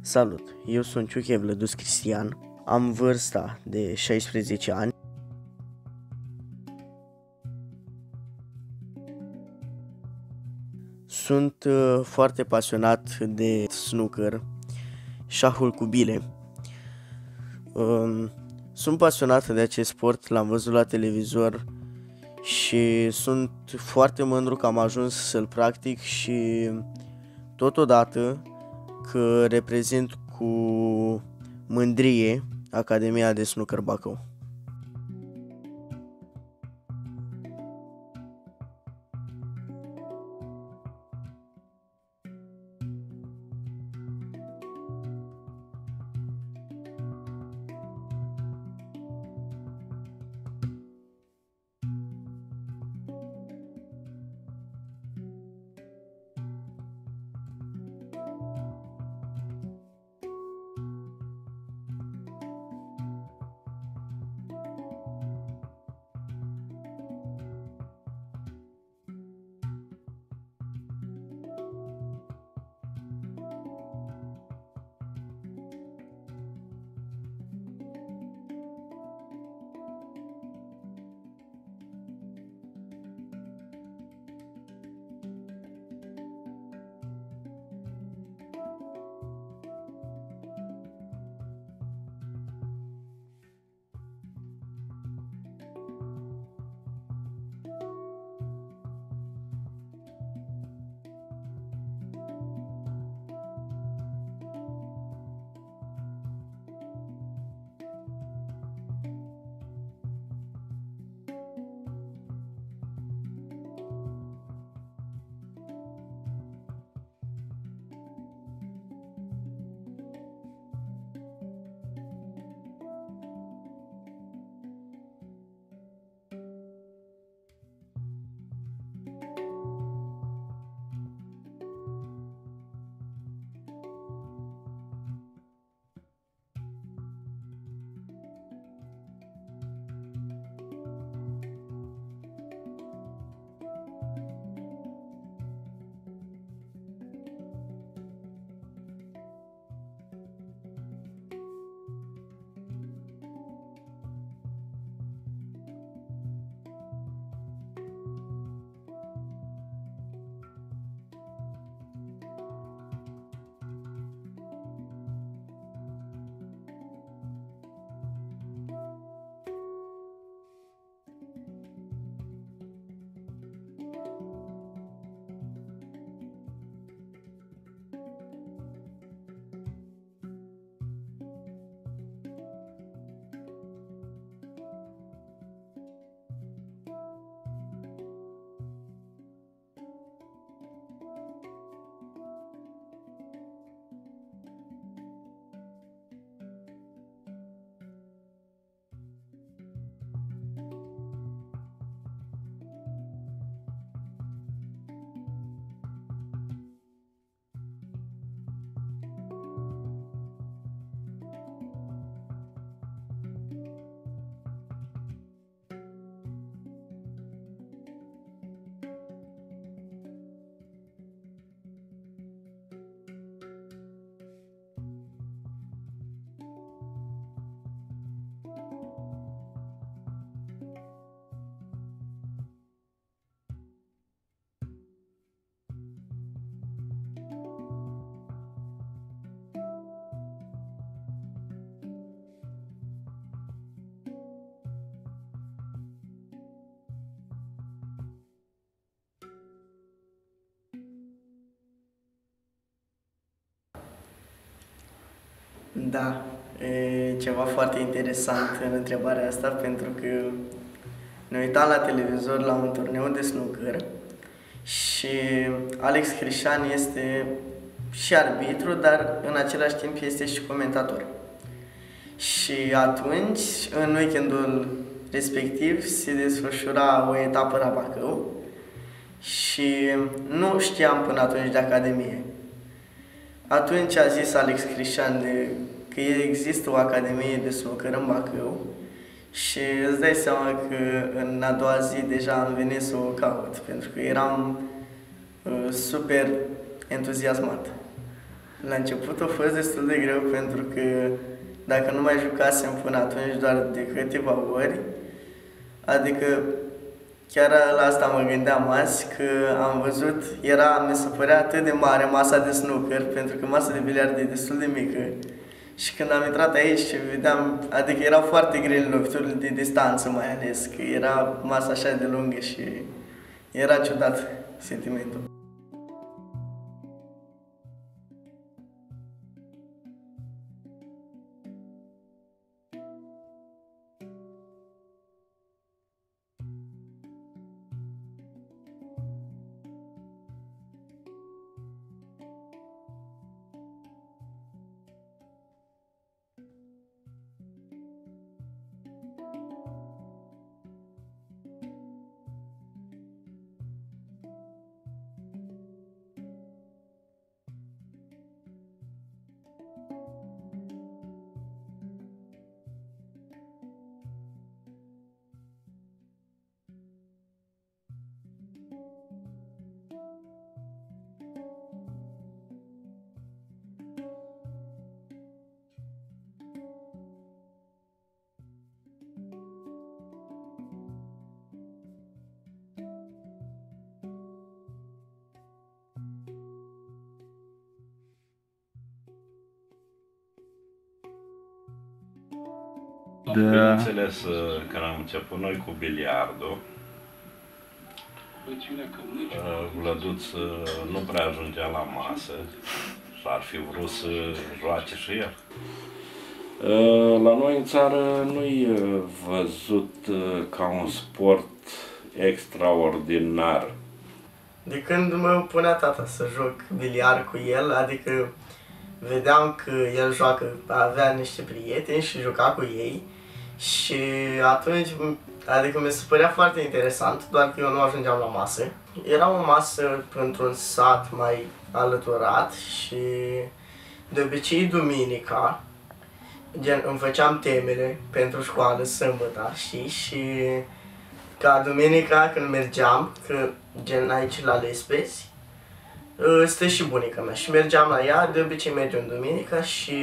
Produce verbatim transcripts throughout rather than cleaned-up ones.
Salut, eu sunt Ciuche Vlădus Cristian, am vârsta de șaisprezece ani. Sunt uh, foarte pasionat de snooker, șahul cu bile. Um, sunt pasionat de acest sport, l-am văzut la televizor și sunt foarte mândru că am ajuns să-l practic și totodată că reprezint cu mândrie Academia de Snooker Bacău. Da, e ceva foarte interesant în întrebarea asta, pentru că ne uitam la televizor la un turneu de snooker și Alex Crișan este și arbitru, dar în același timp este și comentator. Și atunci, în weekendul respectiv, se desfășura o etapă la Bacău și nu știam până atunci de Academie. Atunci a zis Alex Crișan de, că există o academie de snooker în Bacău și îți dai seama că în a doua zi deja am venit să o caut, pentru că eram uh, super entuziasmat. La început a fost destul de greu pentru că dacă nu mai jucasem până atunci doar de câteva ori, adică chiar la asta mă gândeam azi, că am văzut, era, mi se părea atât de mare masa de snooker, pentru că masa de biliard e destul de mică. Și când am intrat aici și vedeam, adică erau foarte grele loviturile de distanță mai ales, că era masa așa de lungă și era ciudat sentimentul. Da. Bineînțeles, când am început noi cu biliardul, Vlăduț nu prea ajungea la masă și ar fi vrut să joace și el. La noi în țară nu-i văzut ca un sport extraordinar. De când mă punea tata să joc biliard cu el, adică vedeam că el joacă, avea niște prieteni și juca cu ei și atunci, adică mi se părea foarte interesant, doar că eu nu ajungeam la masă. Era o masă într-un sat mai alăturat și de obicei duminica, gen, îmi făceam temele pentru școală sâmbătă, știi, și ca duminica când mergeam, că gen aici la Lespezi, stă și bunica mea și mergeam la ea, de obicei mergeam duminica și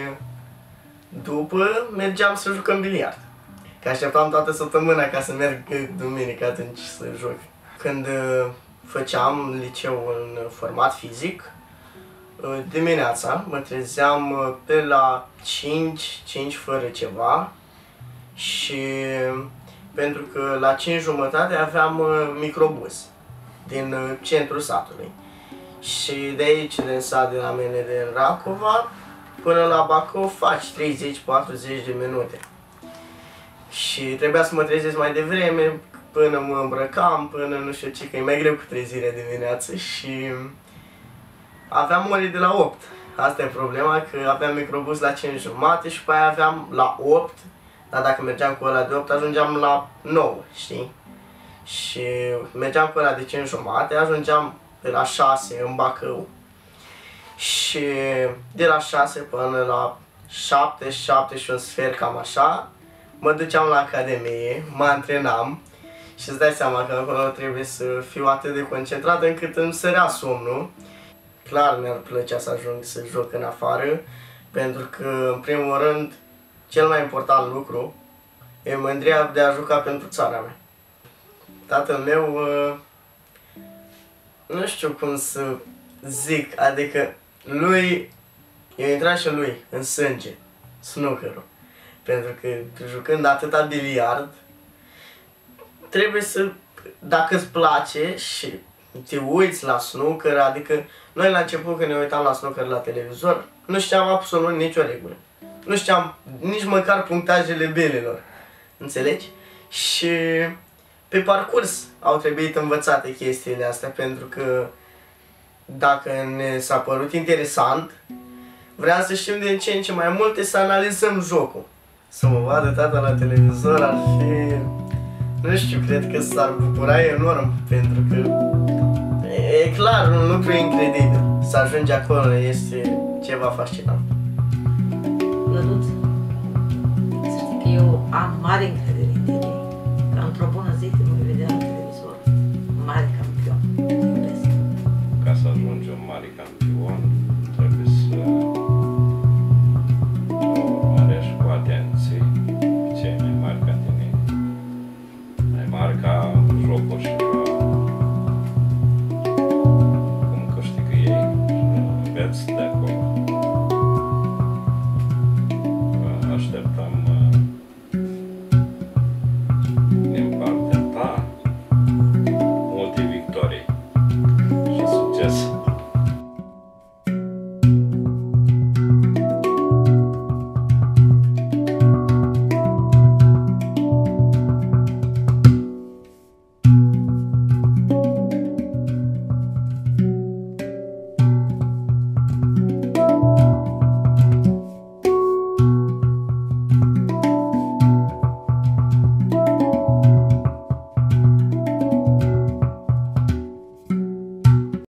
după mergeam să jucăm biliard. Că așteptam toată săptămâna ca să merg duminica atunci să joc. Când făceam liceu în format fizic, dimineața mă trezeam pe la cinci, cinci fără ceva și pentru că la cinci jumătate aveam microbus din centrul satului. Și de aici, din sat, de la mine, din Racova, până la Bacău faci treizeci patruzeci de minute. Și trebuia să mă trezesc mai devreme, până mă îmbrăcam, până nu știu ce, că e mai greu cu trezirea dimineață și aveam ore de la opt. Asta e problema, că aveam microbus la cinci jumate și pe aia aveam la opt, dar dacă mergeam cu ăla de opt ajungeam la nouă, știi? Și mergeam cu ăla de cinci jumate, ajungeam de la șase în Bacău și de la șase până la șapte, șapte și un sfert, cam așa, mă duceam la academie, mă antrenam și îți dai seama că acolo trebuie să fiu atât de concentrat încât îmi sărea somnul. Clar mi-ar plăcea să ajung să joc în afară, pentru că, în primul rând, cel mai important lucru e mândria de a juca pentru țara mea. Tatăl meu, nu știu cum să zic, adică lui, eu intrat și lui în sânge, snookerul. Pentru că jucând atâta biliard, trebuie să, dacă îți place și te uiți la snooker, adică noi la început când ne uitam la snooker la televizor, nu știam absolut nicio regulă. Nu știam nici măcar punctajele belelor, înțelegi? Și pe parcurs au trebuit învățate chestiile astea, pentru că dacă ne s-a părut interesant, vreau să știm din ce în ce mai multe, să analizăm jocul. Să mă vadă tata la televizor ar fi, nu știu, cred că s-ar bucura enorm, pentru că e clar un lucru incredibil. Să ajungi acolo este ceva fascinant. Vlăduț, să știi că eu am mare încredere în tine, că într-o bună zi te voi vedea la televizor, mare campion. Ca să ajungi un mare campion, trebuie să așteptăm